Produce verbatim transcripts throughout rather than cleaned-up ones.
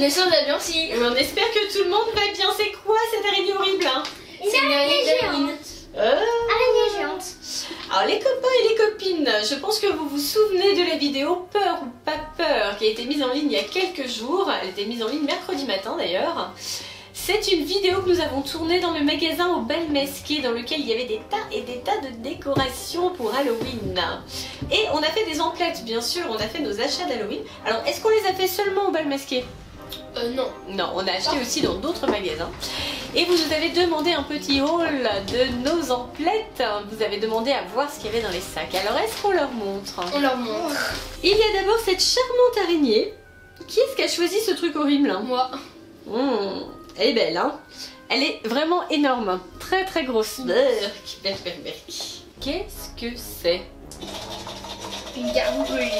On est sans bien aussi. Mais on espère que tout le monde va bien. C'est quoi cette araignée horrible hein? C'est une araignée d'Halloween. euh... Araignée géante. Alors les copains et les copines, je pense que vous vous souvenez de la vidéo Peur ou pas peur qui a été mise en ligne il y a quelques jours. Elle a été mise en ligne mercredi matin d'ailleurs. C'est une vidéo que nous avons tournée dans le magasin au Bal Masqué dans lequel il y avait des tas et des tas de décorations pour Halloween. Et on a fait des emplettes, bien sûr, on a fait nos achats d'Halloween. Alors est-ce qu'on les a fait seulement au Bal Masqué? Euh, non. Non, on a acheté aussi dans d'autres magasins. Et vous nous avez demandé un petit haul de nos emplettes. Vous avez demandé à voir ce qu'il y avait dans les sacs. Alors est-ce qu'on leur montre? On leur montre. Il y a d'abord cette charmante araignée. Qui est-ce qui a choisi ce truc horrible? Moi. Mmh, elle est belle, hein? Elle est vraiment énorme. Très très grosse. Berk, berk, berk, berk. Qu'est-ce que c'est? Une gargouille.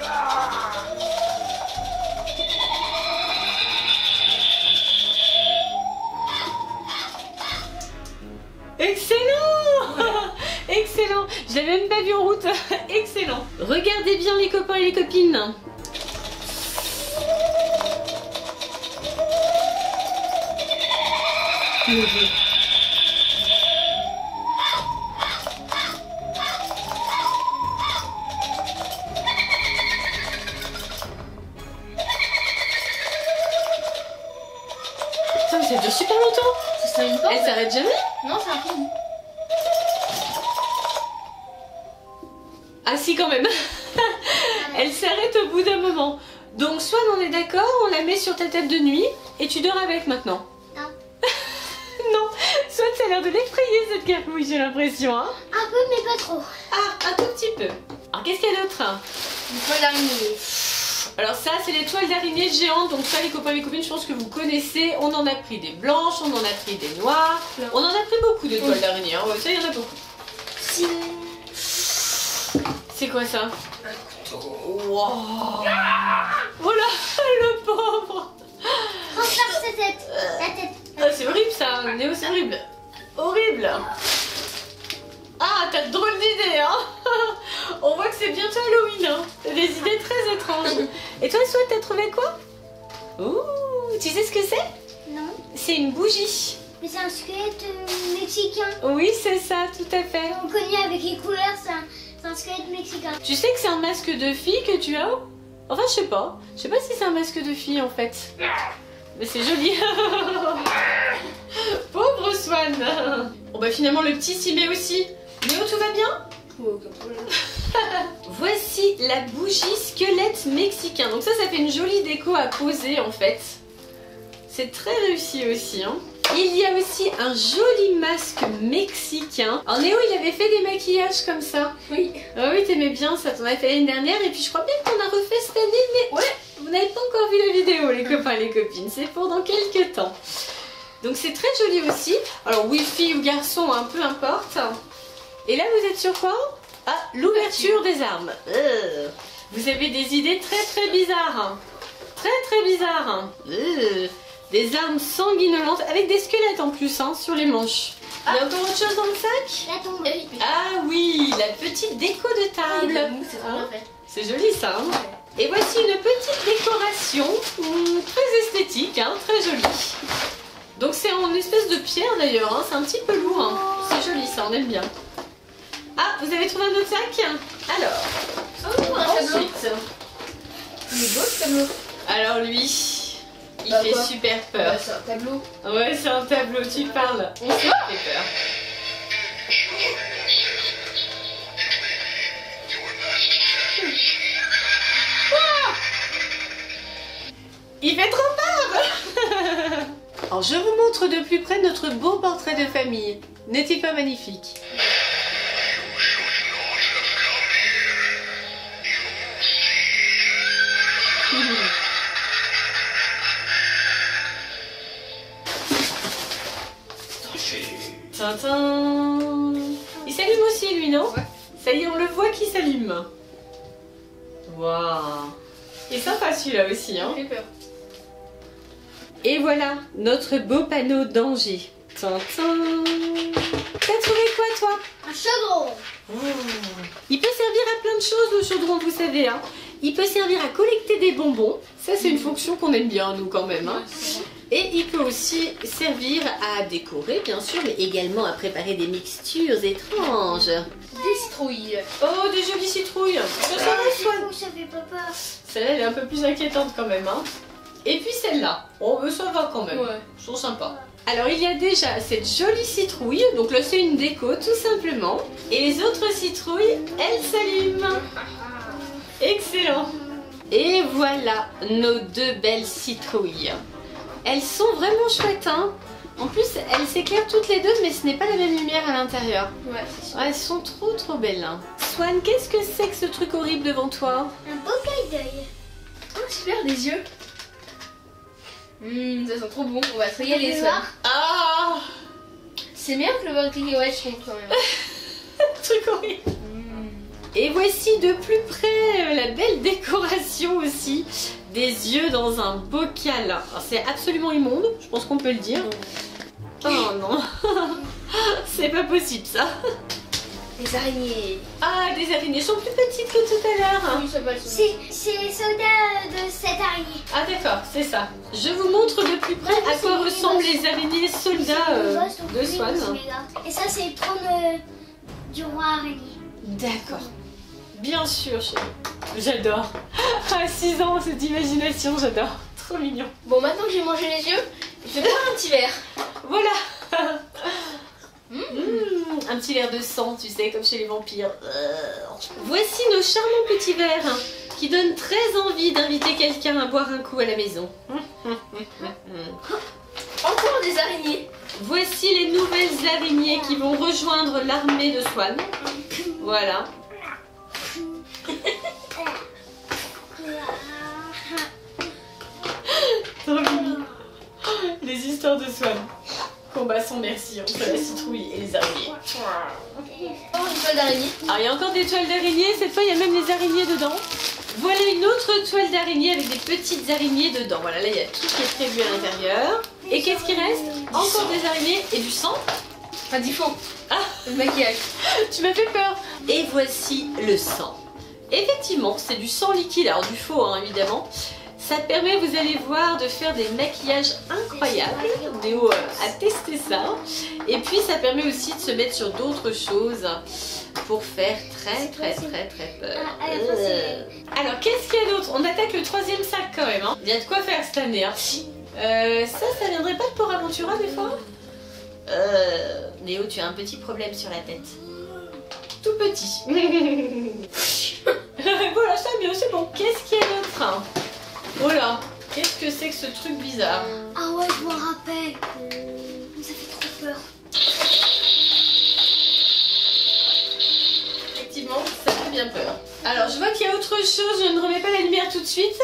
Excellent. Excellent. Je l'avais même pas vu en route. Excellent. Regardez bien les copains et les copines. Putain, ça dure super longtemps. Ça s'allume pas? Elle s'arrête jamais? Non, c'est un film. Ah si quand même. Elle s'arrête au bout d'un moment. Donc soit on est d'accord, on la met sur ta tête de nuit et tu dors avec maintenant. Non. Non, soit ça a l'air de l'effrayer cette gargouille, j'ai l'impression. Hein. Un peu, mais pas trop. Ah, un tout petit peu. Alors qu'est-ce qu'il y a d'autre? Une toile d'araignée. Alors ça, c'est les toiles d'araignée géantes. Donc ça, les copains et les copines, je pense que vous connaissez. On en a pris des blanches, on en a pris des noires. On en a pris beaucoup de toiles d'araignée. Hein. Ouais, ça, il y en a beaucoup. Si. C'est quoi ça? Un couteau. Wow. Voilà, le pauvre. Transperce sa tête. La tête. Ah, c'est horrible ça, Néo, c'est horrible. Horrible. Ah, t'as de drôles d'idées, hein. On voit que c'est bientôt Halloween, hein. T'as des idées très étranges. Et toi, Soit, t'as trouvé quoi? Ouh, tu sais ce que c'est? Non. C'est une bougie. Mais c'est un squelette euh, mexicain. Oui, c'est ça, tout à fait. On connaît avec les couleurs, c'est un, c'est un squelette mexicain. Tu sais que c'est un masque de fille que tu as? Enfin, je sais pas. Je sais pas si c'est un masque de fille, en fait. Mais c'est joli. Pauvre Swan. Bon bah finalement le petit s'y met aussi. Léo, tout va bien? Oh, aucun problème. Voici la bougie squelette mexicain. Donc ça, ça fait une jolie déco à poser en fait. C'est très réussi aussi. Hein. Il y a aussi un joli masque mexicain. Alors Néo, il avait fait des maquillages comme ça. Oui. Ah oui, t'aimais bien ça, t'en as fait l'année dernière. Et puis je crois bien qu'on a refait cette année. Mais ouais, vous n'avez pas encore vu la vidéo les copains, les copines. C'est pour dans quelques temps. Donc c'est très joli aussi. Alors oui, fille ou garçon, hein, peu importe. Et là, vous êtes sur quoi? Ah, l'ouverture des armes. Euh, vous avez des idées très très bizarres. Très très bizarres. Euh, des armes sanguinolentes avec des squelettes en plus hein, sur les manches. Il y a encore autre chose dans le sac? La tombe. Eh oui. Ah oui, la petite déco de table. C'est trop bien fait. C'est joli ça. Hein. Et voici une petite décoration hum, très esthétique, hein, très jolie. Donc c'est en espèce de pierre d'ailleurs, hein, c'est un petit peu lourd. Hein. C'est joli ça, on aime bien. Ah, vous avez trouvé un autre sac? Alors, Oh, un tableau. ensuite, Il est beau ce tableau. alors lui, il Bah, fait quoi? super peur. Bah, c'est un tableau. Ouais, c'est un tableau, tu parles. On se fait peur. Ah, il fait trop peur. Alors, je vous montre de plus près notre beau portrait de famille. N'est-il pas magnifique? Tintin. Il s'allume aussi lui, non? Ouais. Ça y est, on le voit qui s'allume. Waouh. Il est sympa celui-là aussi, hein? Il fait peur. Et voilà, notre beau panneau danger. Tintin. T'as trouvé quoi toi? Un chaudron. Oh. Il peut servir à plein de choses le chaudron, vous savez. Hein. Il peut servir à collecter des bonbons. Ça, c'est une fonction qu'on aime bien, nous, quand même. Hein. Et il peut aussi servir à décorer, bien sûr, mais également à préparer des mixtures étranges. Des citrouilles. Oh, des jolies citrouilles. Ça, ça va, Swan. Ça fait pas peur. Celle-là, elle est un peu plus inquiétante quand même. Hein. Et puis celle-là. Oh, mais ça va quand même. Ouais. Ils sont sympas. Alors, il y a déjà cette jolie citrouille. Donc là, c'est une déco, tout simplement. Et les autres citrouilles, elles s'allument. Excellent. Et voilà nos deux belles citrouilles. Elles sont vraiment chouettes, hein. En plus, elles s'éclairent toutes les deux, mais ce n'est pas la même lumière à l'intérieur. Ouais, c'est sûr. Elles sont trop trop belles. Hein. Swan, qu'est-ce que c'est que ce truc horrible devant toi? Un beau d'œil. Oh, super, des yeux. Hum, ça sent trop bon. On va se régaler, Tu veux ça. voir? Ah, C'est meilleur que le beurre cacahuète, je trouve, quand même. truc horrible. Hum. Et voici de plus près euh, la belle décoration aussi. Des yeux dans un bocal. Alors, c'est absolument immonde, je pense qu'on peut le dire. Oh non, c'est pas possible ça. Des araignées. Ah, des araignées sont plus petites que tout à l'heure. Oui, ça va, elles sont- C'est c'est les soldats de cette araignée. Ah d'accord, c'est ça. Je vous montre de plus près à quoi ressemblent les araignées soldats euh, de Swan. Et ça, c'est le trône euh, du roi araignée. D'accord. Bien sûr, chérie. J'adore. À six ans, cette imagination, j'adore. Trop mignon. Bon, maintenant que j'ai mangé les yeux, je vais boire un petit verre. Voilà. Mmh, un petit verre de sang, tu sais, comme chez les vampires. Euh. Voici nos charmants petits verres qui donnent très envie d'inviter quelqu'un à boire un coup à la maison. Encore des araignées. Voici les nouvelles araignées qui vont rejoindre l'armée de Swan. Voilà. Trop mimi. Les histoires de Swan. Combat sans merci entre la citrouille et les araignées. Oh, une toile d'araignée. Alors il y a encore des toiles d'araignées, cette fois il y a même des araignées dedans. Voilà une autre toile d'araignée avec des petites araignées dedans. Voilà, là il y a tout qui est prévu à l'intérieur. Et qu'est-ce qui reste? Encore des araignées et du sang. Enfin, du faux. Ah, Le maquillage. tu m'as fait peur. Et voici le sang. Effectivement, c'est du sang liquide, alors du faux hein, évidemment. Ça permet, vous allez voir, de faire des maquillages incroyables. Néo a testé ça. Et puis ça permet aussi de se mettre sur d'autres choses pour faire très très très très peur. Ah, à la fin, c'est- Alors qu'est-ce qu'il y a d'autre? On attaque le troisième sac quand même. Hein. Il y a de quoi faire cette année. Hein. Euh, ça, ça viendrait pas de Port Aventura des fois? Euh, Néo, tu as un petit problème sur la tête. Tout petit. Voilà, c'est mieux, c'est bon. Qu'est-ce qu'il y a d'autre? Oh là, qu'est-ce que c'est que ce truc bizarre? Ah ouais, je m'en rappelle. Ça fait trop peur. Effectivement, ça fait bien peur. Alors, je vois qu'il y a autre chose, je ne remets pas la lumière tout de suite.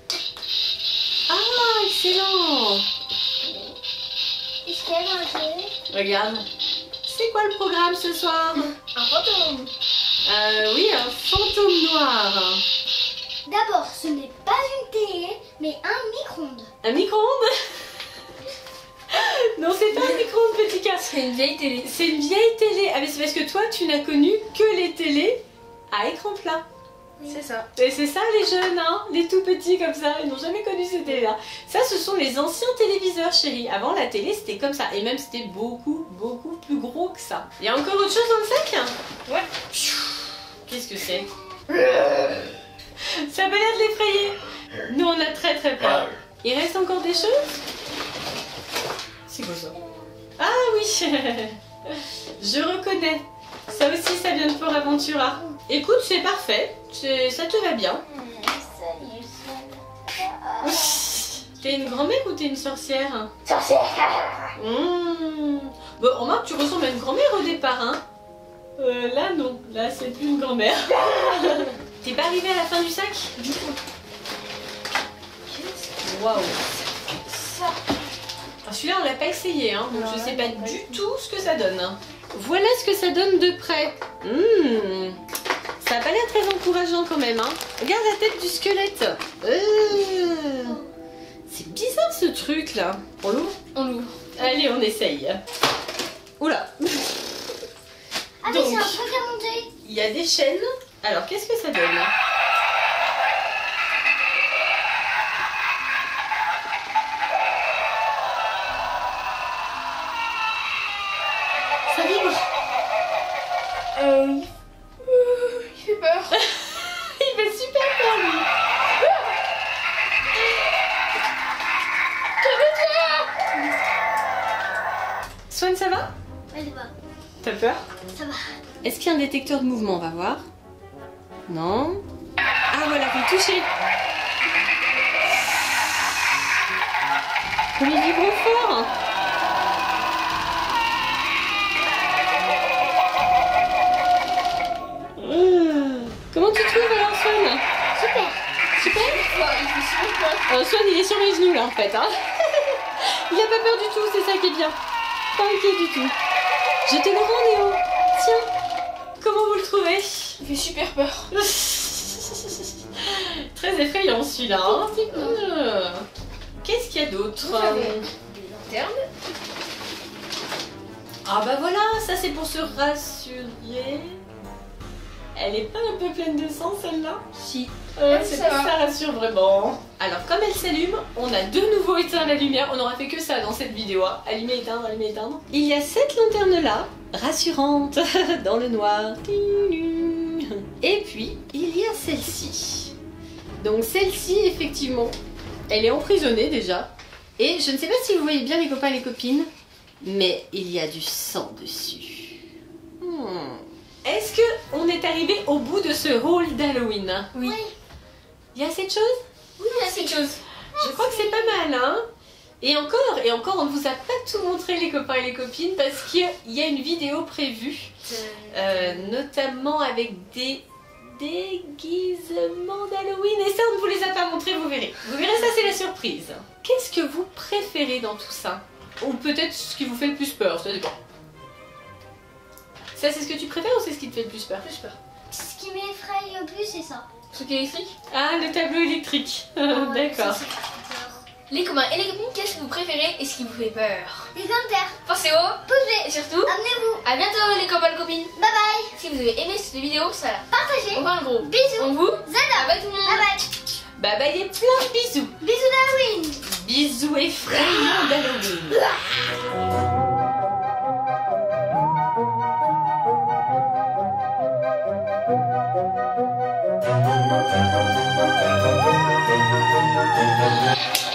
Ah, excellent! Est-ce qu'elle a un jeu? Regarde. C'est quoi le programme ce soir? Un fantôme. Euh, oui, un fantôme noir. D'abord, ce n'est pas une télé, mais un micro-ondes. Un micro-ondes? Non, c'est pas un micro-ondes, petit cas. C'est une vieille télé. C'est une vieille télé. Ah, mais c'est parce que toi, tu n'as connu que les télés à écran plat. C'est ça. Et c'est ça les jeunes, hein, les tout petits comme ça, ils n'ont jamais connu ces télés-là. Ça, ce sont les anciens téléviseurs, chérie. Avant, la télé, c'était comme ça. Et même, c'était beaucoup, beaucoup plus gros que ça. Il y a encore autre chose dans le sac? Ouais. Qu'est-ce que c'est? Ça a pas l'air de l'effrayer. Nous, on a très très peur. Il reste encore des choses? C'est quoi ça? Ah oui. Je reconnais. Ça aussi, ça vient de Port Aventura. Écoute, c'est parfait. C'est- Ça te va bien. T'es une grand-mère ou t'es une sorcière? Sorcière. Mmh. Bon, remarque, tu ressembles à une grand-mère au départ, hein? Euh, là, non. Là, c'est plus une grand-mère. T'es pas arrivé à la fin du sac? Du coup. Waouh. Ça. Alors, celui-là, on l'a pas essayé, hein, donc je sais pas du tout ce que ça donne. Voilà ce que ça donne de près. Mmh. Ça a pas l'air très encourageant quand même, hein. Regarde la tête du squelette. Euh. C'est bizarre ce truc là. On l'ouvre? On l'ouvre. Allez, on essaye. Oula. Ah, mais Donc. c'est un truc à monter. Il y a des chaînes. Alors, qu'est-ce que ça donne? un détecteur de mouvement, on va voir. Non. Ah voilà, vous le touchez. Comme il vibre fort. Euh, Comment tu trouves alors, Swan? Super. Super. Il fait super peur. Euh, Swan, il est sur mes genoux là en fait. Hein. Il a pas peur du tout, c'est ça qui est bien. Pas inquiet du tout. Je te le rends, Néo. Tiens. Comment vous le trouvez? Il fait super peur. Très effrayant celui-là. Hein. Euh, Qu'est-ce qu'il y a d'autre? Vous avez des lanternes. Ah bah voilà, ça c'est pour se rassurer. Elle est pas un peu pleine de sang celle-là? Si. Euh, Elle c'est sait pas pas. ça rassure vraiment. Alors comme elle s'allume, on a de nouveau éteint la lumière. On aura fait que ça dans cette vidéo. Hein. Allumer, éteindre, allumer, éteindre. Il y a cette lanterne là, rassurante, dans le noir. Et puis, il y a celle-ci. Donc celle-ci, effectivement, elle est emprisonnée déjà. Et je ne sais pas si vous voyez bien les copains et les copines, mais il y a du sang dessus. Hmm. Est-ce que on est arrivé au bout de ce haul d'Halloween? Oui. Il y a cette chose? Oui, il y a cette chose. Je crois que c'est pas mal, hein? Et encore, et encore, on ne vous a pas tout montré les copains et les copines parce qu'il y a une vidéo prévue, euh, notamment avec des déguisements d'Halloween. Et ça, on ne vous les a pas montrés, vous verrez. Vous verrez, ça c'est la surprise. Qu'est-ce que vous préférez dans tout ça? Ou peut-être ce qui vous fait le plus peur, ça dépend. Ça, c'est ce que tu préfères ou c'est ce qui te fait le plus peur? Plus peur. Ce qui m'effraie le plus, c'est ça. Ce qui est électrique. Ah, le tableau électrique. Ouais, D'accord. ça, c'est peur. Les copains et les copines, qu'est-ce que vous préférez et ce qui vous fait peur? Les commentaires. Pensez au Posez. et surtout, Amenez-vous. à bientôt les copains et les copines. Bye bye. Si vous avez aimé cette vidéo, ça la Partagez. on va un gros Bisous. On vous Zada. bye tout le monde. Bye bye. Bah, bah, il y a plein de bisous. Bisous d'Halloween. Bisous effrayants d'Halloween. Bye.